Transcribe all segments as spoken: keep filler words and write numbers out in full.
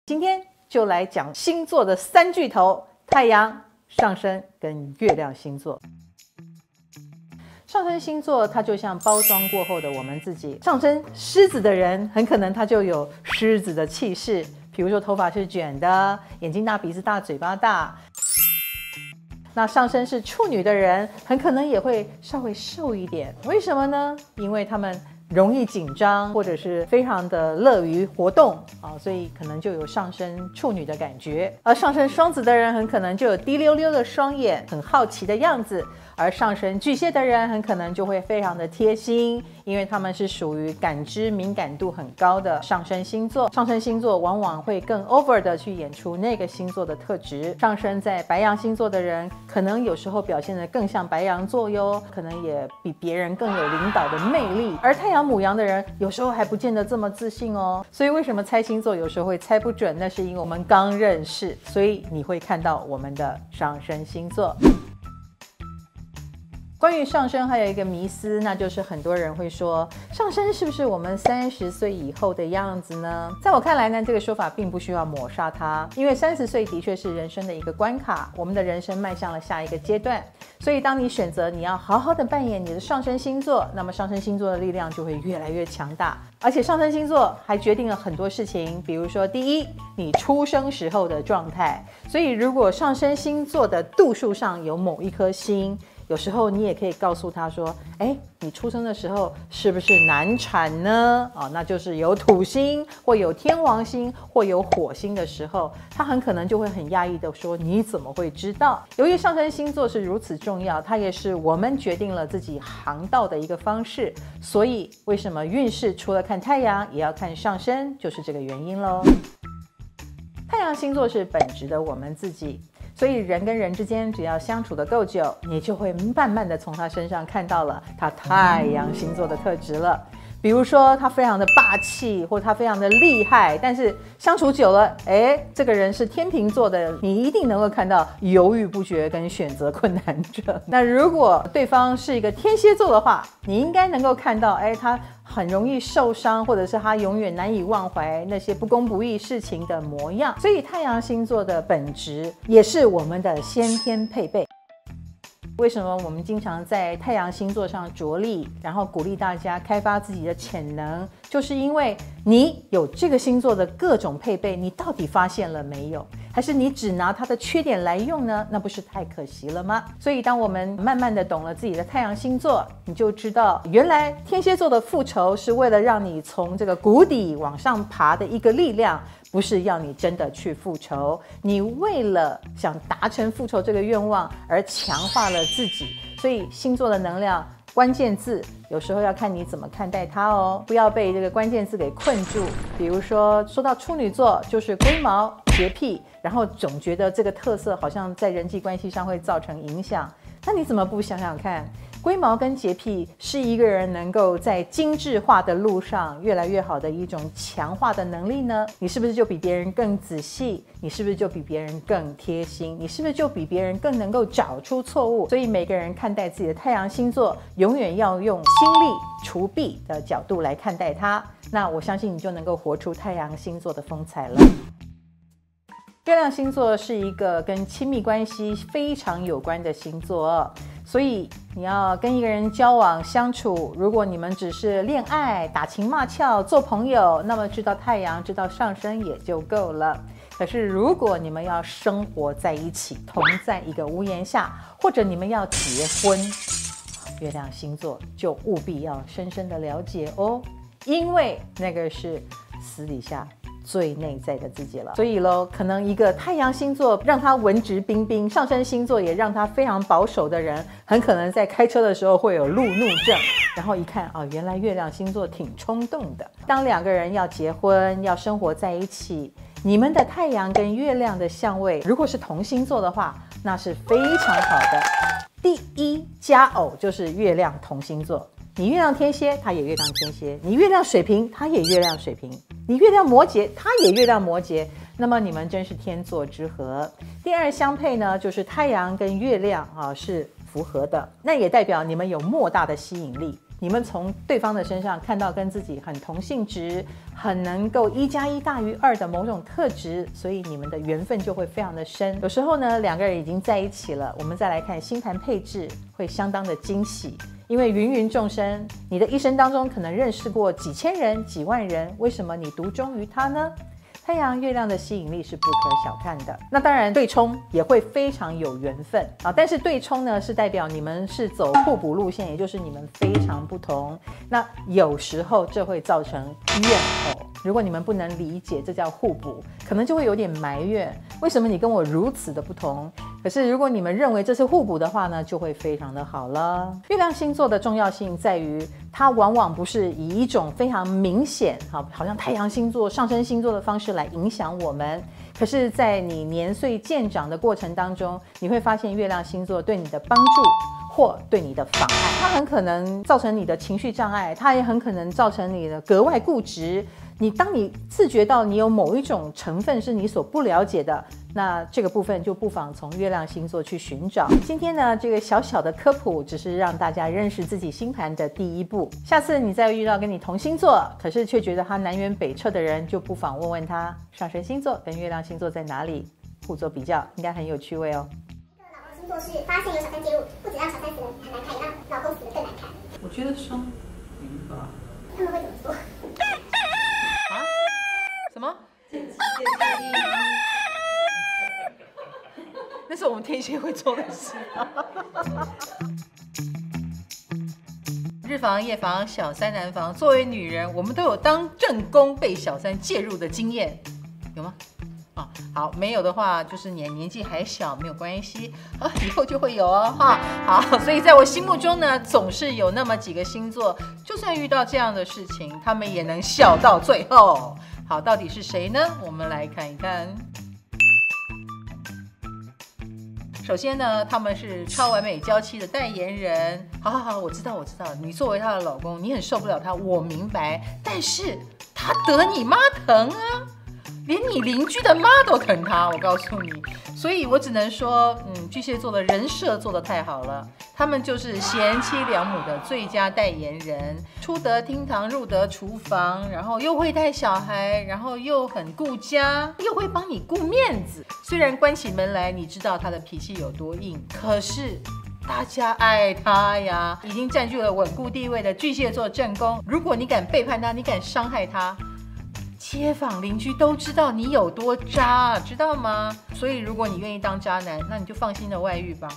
今天就来讲星座的三巨头：太阳、上升跟月亮星座。上升星座它就像包装过后的我们自己。上升狮子的人，很可能他就有狮子的气势，比如说头发是卷的，眼睛大、鼻子大、嘴巴大。那上升是处女的人，很可能也会稍微瘦一点。为什么呢？因为他们容易紧张，或者是非常的乐于活动啊，所以可能就有上升处女的感觉。而上升双子的人很可能就有滴溜溜的双眼，很好奇的样子。而上升巨蟹的人很可能就会非常的贴心，因为他们是属于感知敏感度很高的上升星座。上升星座往往会更 over 的去演出那个星座的特质。上升在白羊星座的人，可能有时候表现得更像白羊座哟，可能也比别人更有领导的魅力。而太阳牡羊的人有时候还不见得这么自信哦。所以为什么猜星座有时候会猜不准？那是因为我们刚认识，所以你会看到我们的上升星座。关于上升还有一个迷思，那就是很多人会说，上升是不是我们三十岁以后的样子呢？在我看来呢，这个说法并不需要抹杀它，因为三十岁的确是人生的一个关卡，我们的人生迈向了下一个阶段。所以当你选择你要好好的扮演你的上升星座，那么上升星座的力量就会越来越强大。而且上升星座还决定了很多事情，比如说第一，你出生时候的状态。所以如果上升星座的度数上有某一颗星，有时候你也可以告诉他说，哎，你出生的时候是不是难产呢？哦，那就是有土星或有天王星或有火星的时候，他很可能就会很讶异的说，你怎么会知道？由于上升星座是如此重要，它也是我们决定了自己航道的一个方式，所以为什么运势除了看太阳也要看上升，就是这个原因咯。太阳星座是本质的我们自己，所以人跟人之间只要相处得够久，你就会慢慢的从他身上看到了他太阳星座的特质了。比如说他非常的霸气，或他非常的厉害，但是相处久了，哎，这个人是天秤座的，你一定能够看到犹豫不决跟选择困难症。那如果对方是一个天蝎座的话，你应该能够看到，哎，他很容易受伤，或者是他永远难以忘怀那些不公不义事情的模样。所以太阳星座的本质也是我们的先天配备。为什么我们经常在太阳星座上着力，然后鼓励大家开发自己的潜能，就是因为你有这个星座的各种配备，你到底发现了没有？还是你只拿它的缺点来用呢？那不是太可惜了吗？所以当我们慢慢的懂了自己的太阳星座，你就知道原来天蝎座的复仇是为了让你从这个谷底往上爬的一个力量，不是要你真的去复仇。你为了想达成复仇这个愿望而强化了自己，所以星座的能量关键字有时候要看你怎么看待它哦，不要被这个关键字给困住。比如说说到处女座，就是龟毛、洁癖，然后总觉得这个特色好像在人际关系上会造成影响。那你怎么不想想看，龟毛跟洁癖是一个人能够在精致化的路上越来越好的一种强化的能力呢？你是不是就比别人更仔细？你是不是就比别人更贴心？你是不是就比别人更能够找出错误？所以每个人看待自己的太阳星座，永远要用心力除弊的角度来看待它。那我相信你就能够活出太阳星座的风采了。月亮星座是一个跟亲密关系非常有关的星座，所以你要跟一个人交往相处，如果你们只是恋爱、打情骂俏、做朋友，那么知道太阳、知道上升也就够了。可是如果你们要生活在一起，同在一个屋檐下，或者你们要结婚，月亮星座就务必要深深的了解哦，因为那个是私底下最内在的自己了。所以咯，可能一个太阳星座让他文质彬彬，上升星座也让他非常保守的人，很可能在开车的时候会有路怒症，然后一看啊，原来月亮星座挺冲动的。当两个人要结婚，要生活在一起，你们的太阳跟月亮的相位如果是同星座的话，那是非常好的。第一佳偶就是月亮同星座，你月亮天蝎，他也月亮天蝎；你月亮水瓶，他也月亮水瓶；你月亮摩羯，他也月亮摩羯。那么你们真是天作之合。第二相配呢，就是太阳跟月亮啊是符合的，那也代表你们有莫大的吸引力。 你们从对方的身上看到跟自己很同性质，很能够一加一大于二的某种特质，所以你们的缘分就会非常的深。有时候呢，两个人已经在一起了，我们再来看星盘配置，会相当的惊喜。因为芸芸众生，你的一生当中可能认识过几千人、几万人，为什么你独钟于他呢？太阳、月亮的吸引力是不可小看的。那当然，对冲也会非常有缘分啊。但是对冲呢，是代表你们是走互补路线，也就是你们非常不同。那有时候这会造成怨偶。如果你们不能理解这叫互补，可能就会有点埋怨，为什么你跟我如此的不同？可是如果你们认为这是互补的话呢，就会非常的好了。月亮星座的重要性在于，它往往不是以一种非常明显，好，好像太阳星座、上升星座的方式来影响我们。可是，在你年岁渐长的过程当中，你会发现月亮星座对你的帮助或对你的妨碍，它很可能造成你的情绪障碍，它也很可能造成你的格外固执。你当你自觉到你有某一种成分是你所不了解的，那这个部分就不妨从月亮星座去寻找。今天呢，这个小小的科普只是让大家认识自己星盘的第一步。下次你再遇到跟你同星座，可是却觉得他南辕北辙的人，就不妨问问他上升星座跟月亮星座在哪里，互做比较，应该很有趣味哦。 老公星座是发现有小三介入，不止让小三死得很难看，也让老公死得更难看。 我觉得双鱼吧。 他们会怎么说？ 啊？什么？那是我们天蝎会做的事。日防夜防，小三难防。作为女人，我们都有当正宫被小三介入的经验，有吗？啊，好，没有的话，就是你年纪还小，没有关系啊，以后就会有哦，哈。好，所以在我心目中呢，总是有那么几个星座，就算遇到这样的事情，他们也能笑到最后。好，到底是谁呢？我们来看一看。首先呢，他们是超完美娇妻的代言人。好好好，我知道，我知道，你作为他的老公，你很受不了他，我明白。但是他得你妈疼啊！连你邻居的妈都疼他，我告诉你，所以我只能说，嗯，巨蟹座的人设做得太好了，他们就是贤妻良母的最佳代言人，出得厅堂，入得厨房，然后又会带小孩，然后又很顾家，又会帮你顾面子。虽然关起门来，你知道他的脾气有多硬，可是大家爱他呀，已经占据了稳固地位的巨蟹座正宫，如果你敢背叛他，你敢伤害他，街坊邻居都知道你有多渣，知道吗？所以如果你愿意当渣男，那你就放心的外遇吧。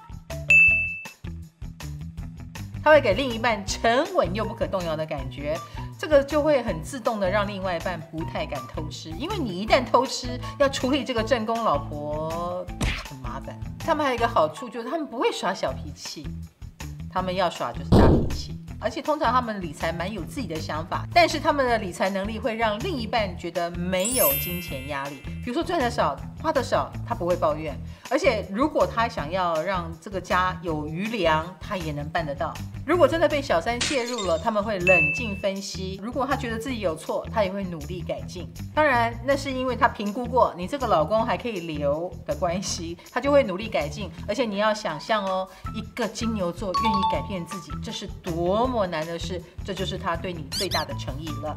他会给另一半沉稳又不可动摇的感觉，这个就会很自动的让另外一半不太敢偷吃，因为你一旦偷吃，要处理这个正宫老婆很麻烦。他们还有一个好处，就是他们不会耍小脾气，他们要耍就是大脾气。而且通常他们理财蛮有自己的想法，但是他们的理财能力会让另一半觉得没有金钱压力。比如说赚得少花得少，他不会抱怨，而且如果他想要让这个家有余粮，他也能办得到。如果真的被小三介入了，他们会冷静分析，如果他觉得自己有错，他也会努力改进。当然那是因为他评估过你这个老公还可以留的关系，他就会努力改进。而且你要想象哦，一个金牛座愿意改变自己，这是多么难的事，这就是他对你最大的诚意了。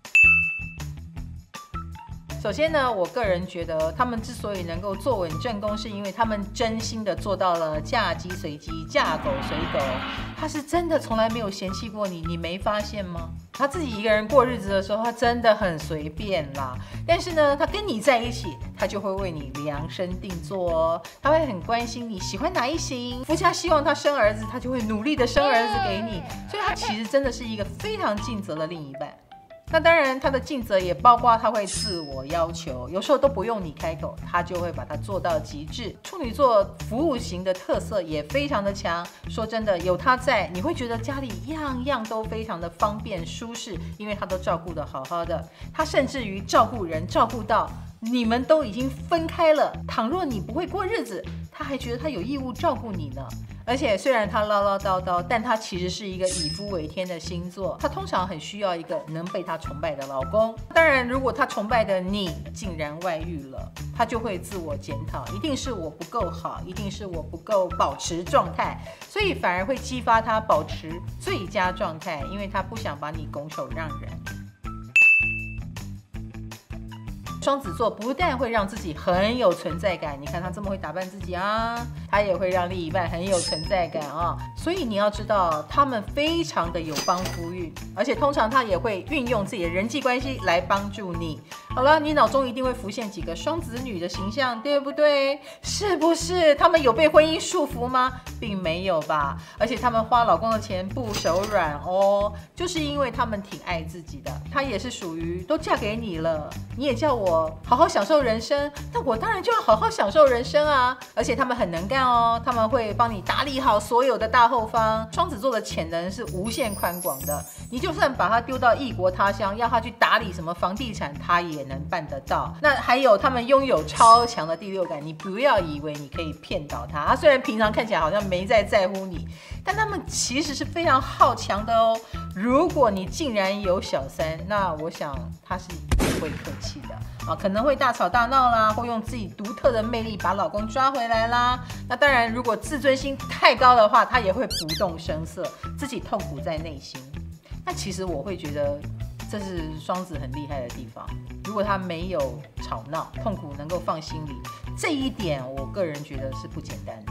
首先呢，我个人觉得他们之所以能够坐稳正宫，是因为他们真心的做到了嫁鸡随鸡，嫁狗随狗。他是真的从来没有嫌弃过你，你没发现吗？他自己一个人过日子的时候，他真的很随便啦。但是呢，他跟你在一起，他就会为你量身定做哦。他会很关心你喜欢哪一型，夫家希望他生儿子，他就会努力的生儿子给你。所以他其实真的是一个非常尽责的另一半。那当然，他的尽责也包括他会自我要求，有时候都不用你开口，他就会把它做到极致。处女座服务型的特色也非常的强，说真的，有他在，你会觉得家里样样都非常的方便舒适，因为他都照顾得好好的。他甚至于照顾人，照顾到你们都已经分开了，倘若你不会过日子，他还觉得他有义务照顾你呢。 而且虽然他唠唠叨叨，但他其实是一个以夫为天的星座，他通常很需要一个能被他崇拜的老公。当然，如果他崇拜的你竟然外遇了，他就会自我检讨，一定是我不够好，一定是我不够保持状态，所以反而会激发他保持最佳状态，因为他不想把你拱手让人。双子座不但会让自己很有存在感，你看他这么会打扮自己啊，他也会让另一半很有存在感啊。所以你要知道，他们非常的有帮夫运，而且通常他也会运用自己的人际关系来帮助你。好了，你脑中一定会浮现几个双子女的形象，对不对？是不是？他们有被婚姻束缚吗？并没有吧。而且他们花老公的钱不手软哦，就是因为他们挺爱自己的。他也是属于都嫁给你了，你也叫我好好享受人生，那我当然就要好好享受人生啊！而且他们很能干哦，他们会帮你打理好所有的大后方。双子座的潜能是无限宽广的，你就算把他丢到异国他乡，要他去打理什么房地产，他也能办得到。那还有他们拥有超强的第六感，你不要以为你可以骗倒他。他虽然平常看起来好像没在在乎你，但他们其实是非常好强的哦。如果你竟然有小三，那我想他是不会客气的。啊，可能会大吵大闹啦，或用自己独特的魅力把老公抓回来啦。那当然，如果自尊心太高的话，他也会不动声色，自己痛苦在内心。那其实我会觉得，这是双子很厉害的地方。如果他没有吵闹，痛苦能够放心里，这一点我个人觉得是不简单的。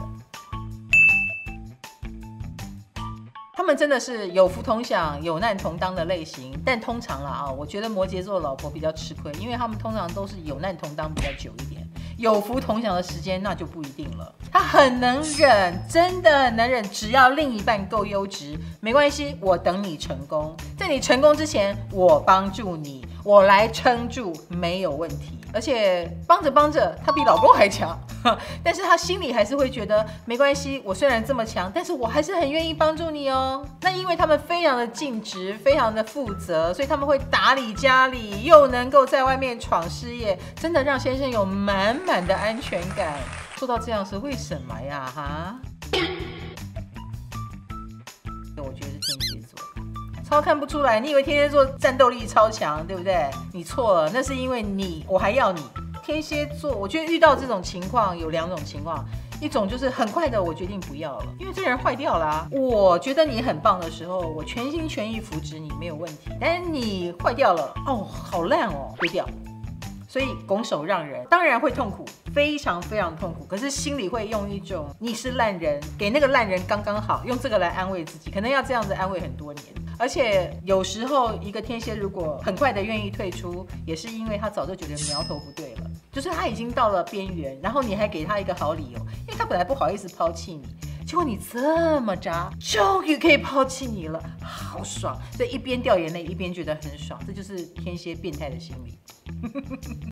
他们真的是有福同享、有难同当的类型，但通常啦啊，我觉得摩羯座的老婆比较吃亏，因为他们通常都是有难同当比较久一点，有福同享的时间那就不一定了。他很能忍，真的能忍，只要另一半够优质，没关系，我等你成功，在你成功之前，我帮助你，我来撑住，没有问题。而且帮着帮着，他比老公还强，但是他心里还是会觉得没关系，我虽然这么强，但是我还是很愿意帮助你哦。那因为他们非常的尽职，非常的负责，所以他们会打理家里，又能够在外面闯事业，真的让先生有满满的安全感。做到这样是为什么呀？哈，我觉得是天蝎座。超看不出来，你以为天蝎座战斗力超强，对不对？你错了，那是因为你，我还要你。天蝎座，我觉得遇到这种情况有两种情况，一种就是很快的我决定不要了，因为这人坏掉了啊。我觉得你很棒的时候，我全心全意扶持你，没有问题。但是你坏掉了，哦，好烂哦，丢掉。所以拱手让人当然会痛苦，非常非常痛苦，可是心里会用一种你是烂人，给那个烂人刚刚好，用这个来安慰自己，可能要这样子安慰很多年。而且有时候一个天蝎如果很快的愿意退出，也是因为他早就觉得苗头不对了，就是他已经到了边缘，然后你还给他一个好理由，因为他本来不好意思抛弃你，结果你这么渣，终于可以抛弃你了，好爽！所以一边掉眼泪一边觉得很爽，这就是天蝎变态的心理。